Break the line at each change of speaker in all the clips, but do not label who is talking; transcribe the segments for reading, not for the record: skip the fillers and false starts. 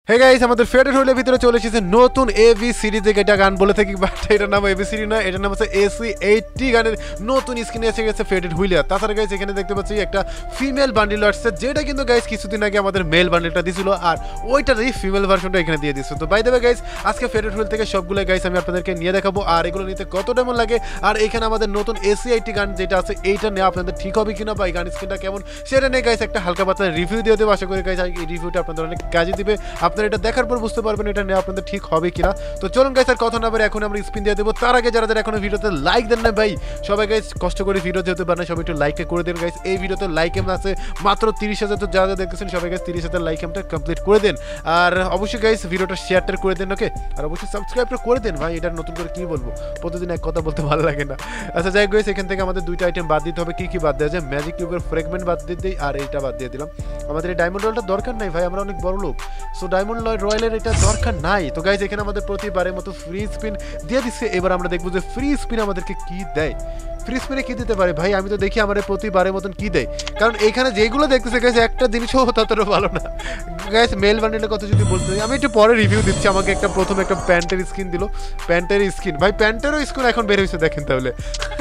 Hey guys আমাদের federal হলের ভিতরে চলে এসেছে নতুন এভি সিরিজে এটা গান বলে থাকি বাট এটার নাম এভি সিরিজ না, এটার নাম হচ্ছে AC80 গানের নতুন স্ক্রিনে এসে গেছে ফেডারেল হুইলার। তাছাড়া গাইস এখানে দেখতে পাচ্ছি একটা ফিমেল বান্ডিল আসছে, যেটা কিন্তু গাইস কিছুদিন আগে আমাদের মেল বান্ডিলটা দিছিল আর ওইটারই ফিমেল ভার্সনটা এখানে দিয়ে দিচ্ছে। তো বাই দ্য ওয়ে গাইস আজকে ফেডারেল হুইল থেকে সবগুলো গাইস আমি আপনাদেরকে নিয়ে দেখাবো আর এগুলো নিতে কত টাইম লাগে আর এখানে আমাদের নতুন AC80 গান যেটা আছে এইটা নিয়ে আপনাদের ঠিক হবে কিনা বা এই গান স্ক্রিনটা কেমন সেটা নিয়ে গাইস একটা হালকা পাতলা রিভিউ দিয়ে দেবো। আশা করি গাইস এই রিভিউটা আপনাদের অনেক কাজে দিবে, আপনারা এটা দেখার পর বুঝতে পারবেন এটা নিয়ে আপনাদের ঠিক হবে কিনা। তো চলুন গাইস আর কথা না বলে এখন আমরা স্পিন দিয়ে দেবো। তার আগে যারা যারা এখনো ভিডিওতে লাইক দেন না ভাই, সবাই গাইস কষ্ট করে ভিডিও যেতে পারে না, সবাই একটু লাইকটা করে দেন গাইস। এই ভিডিওতে লাইক এম আছে মাত্র 30,000, তো যারা যারা দেখতেছেন সবাই গাইস 30,000 লাইক এমটা কমপ্লিট করে দেন আর অবশ্যই গাইস ভিডিওটা শেয়ারটা করে দেন, ওকে? আর অবশ্যই সাবস্ক্রাইবটা করে দেন ভাই, এটা নতুন করে কি বলবো, প্রতিদিন এক কথা বলতে ভালো লাগে না। আচ্ছা যাই গাইস এখান থেকে আমাদের দুইটা আইটেম বাদ দিতে হবে। কি কি বাদ দেওয়া যায়? ম্যাজিক কিউবের ফ্র্যাগমেন্ট বাদ দিয়ে দিই আর এইটা বাদ দিয়ে দিলাম। আমাদের এই ডায়মন্ড রয়্যালটা দরকার নাই ভাই, আমরা অনেক বড় লোক, সো ডায়মন্ড রয়্যালের এটা দরকার নাই। তো গাইস এখানে আমাদের প্রতিবারের মতো ফ্রি স্পিন দিয়ে দিচ্ছে। এবার আমরা দেখবো যে ফ্রি স্পিন আমাদেরকে কি দেয়। ফ্রি স্পিনে কি দিতে পারে ভাই, আমি তো দেখি আমাদের প্রতিবারের মতন কি দেয়, কারণ এইখানে যেগুলো দেখতেছে গাইস একটা জিনিসও ততটা ভালো না গাইস। মেল বান্ডেলের কথা যদি বলতে আমি একটু পরে রিভিউ দিচ্ছি। আমাকে একটা প্রথমে একটা প্যান্টের স্কিন দিল, প্যান্টের স্কিন ভাই, প্যান্টেরও স্কিন এখন বের হয়েছে দেখেন তাহলে।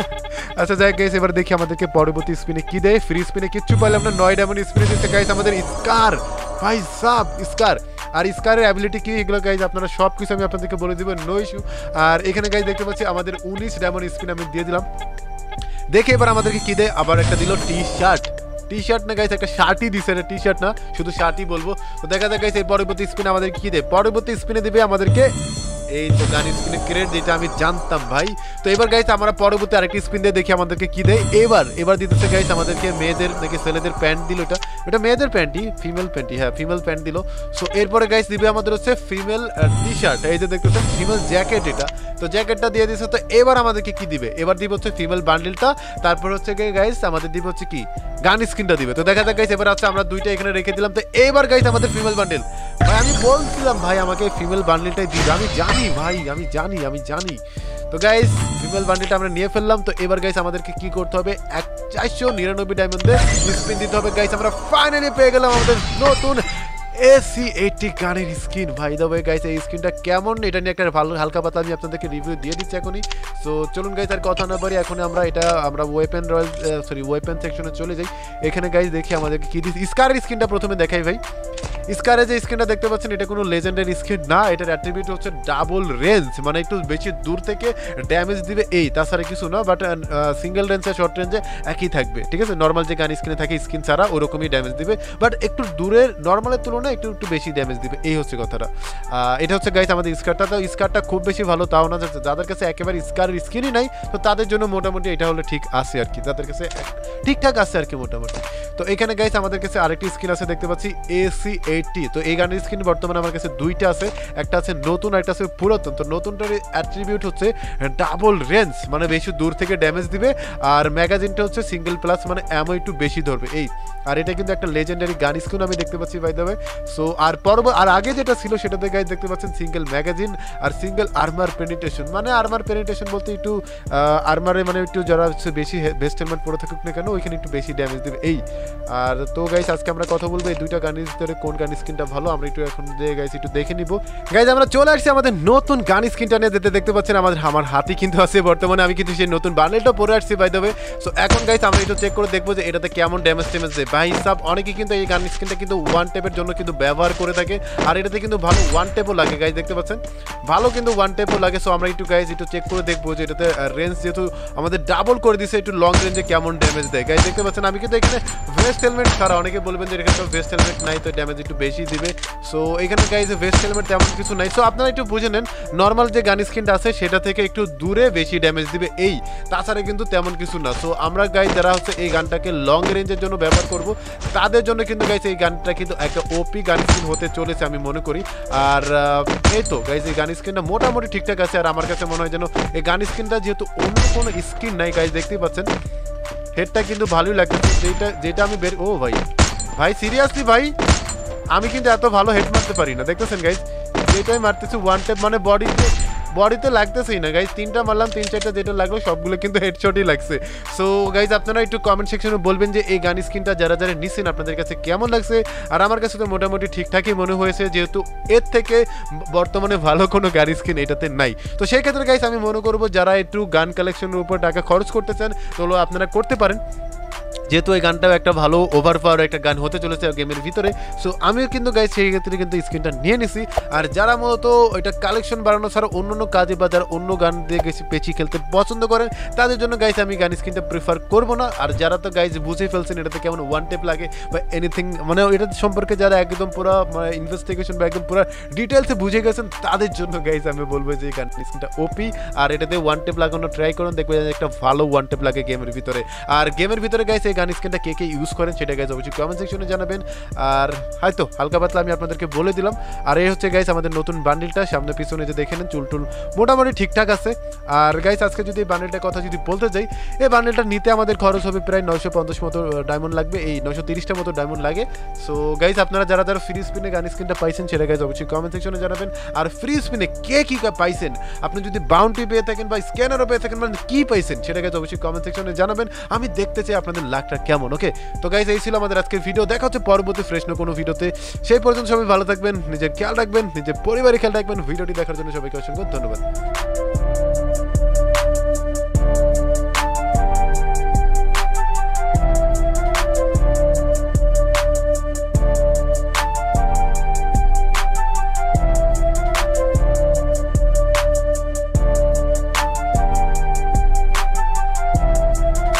আচ্ছা যাই গাইস এবার দেখি আমাদেরকে পরবর্তী স্পিনে কি দেয়। ফ্রি স্পিনে কিচ্ছু পাইলাম না, 9 ডায়মন্ড স্পিনে দিচ্ছে গাইস আমাদের স্কার ভাই সাব স্কার। আর স্কারের অ্যাবিলিটি কি এগুলো গাইজ আপনারা সব কিছু আমি আপনাদেরকে বলে দিব, নো ইস্যু। আর এখানে গাইজ দেখতে পাচ্ছি আমাদের 19 ডায়মন্ড স্পিন আমি দিয়ে দিলাম। দেখে এবার আমাদেরকে কি দেয়, আবার একটা দিল টি শার্ট না গাইস, একটা শার্টই দিছে, টি শার্ট না শুধু শার্টই বলবো। তো দেখা যাক গাইস এই পরবর্তী স্পিনে আমাদেরকে কি দেয়। পরবর্তী স্পিনে দিবে আমাদেরকে এই তো গান স্পিনের ক্রেড, যেটা আমি জানতাম ভাই। তো এবার গাইস আমরা পরবর্তী আরেকটি স্পিন দিয়ে দেখি আমাদেরকে কি দেয়। এবার দিতেছে গাইস আমাদেরকে মেয়েদের নাকি ছেলেদের প্যান্ট দিল, এটা মেয়েদের প্যান্টই, ফিমেল প্যান্টই, হ্যাঁ ফিমেল প্যান্ট দিল। সো এরপরে গাইস দিবে আমাদের হচ্ছে ফিমেল টি শার্ট, এই যে দেখতেছেন ফিমেল জ্যাকেট, এটা তো জ্যাকেটটা দিয়ে দিচ্ছে। তো এবার আমাদেরকে কি দিবে, এবার দিবে হচ্ছে ফিমেল বান্ডেলটা, তারপর হচ্ছে গাইস আমাদের দিবে হচ্ছে কি গান স্কিনটা দিবে। তো দেখা যাক গাইস এবার আছে আমরা দুইটা এখানে রেখে দিলাম। তো এবার গাইস আমাদের ফিমেল বান্ডেল ভাই, আমি বলছিলাম ভাই আমাকে ফিমেল বান্ডেলটাই দিবে, আমি জানি ভাই, আমি জানি। তো গাইস ফিমেল বান্ডেলটা আমরা নিয়ে ফেললাম। তো এবার গাইস আমাদেরকে কি করতে হবে, 499 ডায়মন্ডে স্পিন দিতে হবে গাইস। আমরা ফাইনালি পেয়ে গেলাম আমাদের নতুন AC80 গানের স্কিন। ভাই দা ভাই গাইস এই স্কিনটা কেমন, এটা নিয়ে একটা ভালো হালকা পাতলা আমি আপনাদেরকে রিভিউ দিয়ে দিচ্ছি এখনই। সো চলুন গাইস আর কথা না বলি, এখন আমরা ওয়েপেন সেকশনে চলে যাই। এখানে গাইস দেখি আমাদেরকে কি দিচ্ছে। স্কারের স্কিনটা প্রথমে দেখাই ভাই। স্কারে যে স্কিনটা দেখতে পাচ্ছেন এটা কোনো লেজেন্ডারি স্কিন না, এটার অ্যাট্রিবিউট হচ্ছে ডাবল রেঞ্জ, মানে একটু বেশি দূর থেকে ড্যামেজ দিবে এই, তাছাড়া কিছু না। বাট সিঙ্গেল রেঞ্জ আর শর্ট রেঞ্জে একই থাকবে, ঠিক আছে? নর্মাল যে গান স্কিনে থাকে স্কিন ছাড়া ওরকমই ড্যামেজ দিবে, বাট একটু দূরের নর্মালের তুলনায় একটু বেশি ড্যামেজ দিবে, এই হচ্ছে কথাটা। এটা হচ্ছে গাইস আমাদের স্কারটা। তো স্কারটা খুব বেশি ভালো তাও না, যাদের কাছে একেবারে স্কারের স্কিনই নাই তো তাদের জন্য মোটামুটি এটা হলে ঠিক আছে আর কি, যাদের কাছে ঠিকঠাক আছে আর কি মোটামুটি। তো এখানে গাইস আমাদের কাছে আরেকটি স্কিন আছে দেখতে পাচ্ছি AC80। তো এই গানের স্কিন বর্তমানে আমার কাছে দুইটা আছে, একটা আছে নতুন আর একটা আছে পুরাতন। তো নতুনটার অ্যাট্রিবিউট হচ্ছে ডাবল রেঞ্জ, মানে বেশি দূর থেকে ড্যামেজ দিবে, আর ম্যাগাজিনটা হচ্ছে সিঙ্গেল প্লাস, মানে অ্যামো একটু বেশি ধরবে এই। আর এটা কিন্তু একটা লেজেন্ডারি গান স্কিন আমি দেখতে পাচ্ছি বাই দ্য ওয়ে। সো আর আগে যেটা ছিল সেটাতে গাইস দেখতে পাচ্ছেন সিঙ্গেল ম্যাগাজিন আর সিঙ্গেল আর্মার পেনিট্রেশন, মানে আর্মার পেনিট্রেশন বলতে একটু আর্মারে মানে একটু যারা হচ্ছে বেশি ভেস্ট হেলমেট পরে থাকুক না কেন ওইখানে একটু বেশি ড্যামেজ দিবে এই। আর তো গাইস আজকে আমরা কথা বলবো এই দুইটা গানের ভিতরে কোন গান স্কিনটা ভালো, আমরা একটু এখন গাইস একটু দেখে নিব। গাইস আমরা চলে আসছি আমাদের নতুন গান স্কিনটা নিয়ে, দেখতে পাচ্ছেন আমার হাতে কিন্তু আছে বর্তমানে, আমি কিন্তু সেই নতুন বান্ডেলটা পরে আসছি বাই দ্য ওয়ে। সো এখন গাইস আমরা একটু চেক করে দেখবো যে এটাতে কেমন ড্যামেজ দেয় ভাই সাব। অনেকে কিন্তু এই গান স্কিনটা কিন্তু ওয়ান টেপের জন্য কিন্তু ব্যবহার করে থাকে, আর এটাতে কিন্তু ভালো ওয়ান টেপও লাগে গাইস, দেখতে পাচ্ছেন ভালো কিন্তু ওয়ান টেপও লাগে। সো আমরা একটু গাইস একটু চেক করে দেখবো যে এটাতে রেঞ্জ যেহেতু আমাদের ডাবল করে দিছে, একটু লং রেঞ্জে কেমন ড্যামেজ দেয় গাইস, দেখতে পাচ্ছেন। আমি কিন্তু এখানে ভেস্ট হেলমেট ছাড়া, অনেকে বলবেন যে এখানে তো ভেস্ট হেলমেট নাই তো ড্যামেজ একটু বেশি দিবে। সো এখানে গাইস ভেস্ট হেলমেট তেমন কিছু নাই, সো আপনারা একটু বুঝে নেন নর্মাল যে গান স্কিনটা আছে সেটা থেকে একটু দূরে বেশি ড্যামেজ দিবে এই, তাছাড়া কিন্তু তেমন কিছু না। সো আমরা গাইস যারা হচ্ছে এই গানটাকে লং রেঞ্জের জন্য ব্যবহার করব তাদের জন্য কিন্তু গাইস এই গানটা কিন্তু একটা ওপি গান স্কিন হতে চলেছে আমি মনে করি। আর এই তো গাইস এই গান স্কিনটা মোটামুটি ঠিকঠাক আছে, আর আমার কাছে মনে হয় যেন এই গান স্কিনটা যেহেতু অন্য কোনো স্কিন নাই গাইস, দেখতেই পাচ্ছেন হেডটা কিন্তু ভালোই লাগতেছে, যেটা আমি ও ভাই সিরিয়াসলি ভাই আমি কিন্তু এত ভালো হেড মারতে পারি না, দেখতেছেন গাইস যেটাই মারতেছি ওয়ান টেপ, মানে বডিতে বডিতে লাগতেছেই না গাইজ, 3টা মারলাম, 3-4টা যেটা লাগলো সবগুলো কিন্তু হেডশটই লাগছে। সো গাইজ আপনারা একটু কমেন্ট সেকশনে বলবেন যে এই গান স্কিনটা যারা যারা নিছেন আপনাদের কাছে কেমন লাগছে। আর আমার কাছে তো মোটামুটি ঠিকঠাকই মনে হয়েছে, যেহেতু এর থেকে বর্তমানে ভালো কোনো গান স্কিন এটাতে নাই। তো সেই ক্ষেত্রে গাইজ আমি মনে করবো যারা একটু গান কালেকশনের উপর টাকা খরচ করতে চান তো আপনারা করতে পারেন, যেহেতু এই গানটাও একটা ভালো ওভার পাওয়ার একটা গান হতে চলেছে গেমের ভিতরে। সো আমিও কিন্তু গাইজ সেই ক্ষেত্রে কিন্তু স্ক্রিনটা নিয়ে নিছি। আর যারা মূলত এটা কালেকশন বাড়ানো ছাড়া অন্য কাজে বা যারা অন্য গান দিয়ে গেছে পেঁচি খেলতে পছন্দ করেন তাদের জন্য গাইজ আমি গান স্ক্রিনটা প্রিফার করবো না। আর যারা তো গাইজ বুঝে ফেলছেন এটাতে কেমন ওয়ান টেপ লাগে বা এনিথিং, মানে এটা সম্পর্কে যারা একদম পুরো মানে ইনভেস্টিগেশন বা একদম পুরো ডিটেলসে বুঝে গেছেন তাদের জন্য গাইজ আমি বলবো যে গান স্ক্রিনটা ওপি। আর এটাতে ওয়ান টেপ লাগানো ট্রাই করুন, দেখবেন একটা ভালো ওয়ান টেপ লাগে গেমের ভিতরে। আর গেমের ভিতরে গাইজ এই গান স্ক্রিনটা কে কে ইউজ করেন সেটা গাইজ অবশ্যই কমেন্ট সেকশনে জানাবেন। আর হয়তো হালকা পাতলা আমি আপনাদেরকে বলে দিলাম। আর এই হচ্ছে গাইজ আমাদের নতুন বান্ডিলটা, সামনে পিছনে যে দেখে নেন চুলটুল মোটামুটি ঠিকঠাক আছে। আর গাইজ আজকে যদি এই বান্ডিলটার কথা যদি বলতে যাই, এই বান্ডিলটা নিতে আমাদের খরচ হবে প্রায় 950 মতো ডায়মন্ড লাগবে, এই 930টা মতো ডায়মন্ড লাগে। সো গাইজ আপনারা যারা যারা ফ্রি স্পিনে গান স্ক্রিনটা পাইছেন সেটা গাইজ অবশ্যই কমেন্ট সেকশনে জানাবেন। আর ফ্রি স্পিনে কে কী পাইছেন, আপনি যদি বাউন্টি পেয়ে থাকেন বা স্ক্যানারও পেয়ে থাকেন, মানে কী পাইছেন সেটা গাইজ অবশ্যই কমেন্ট সেকশনে জানাবেন। আমি দেখতে চাই আপনাদের লাকটা কেমন। ওকে, তো গাইজ এই ছিল আমাদের আজকের ভিডিও। দেখা হচ্ছে পরবর্তী ফ্রেশ কোনো ভিডিওতে। সেই পর্যন্ত সবাই ভালো থাকবেন, নিজের খেয়াল রাখবেন, নিজের পরিবারের খেয়াল রাখবেন। ভিডিওটি দেখার জন্য সবাইকে অসংখ্য ধন্যবাদ।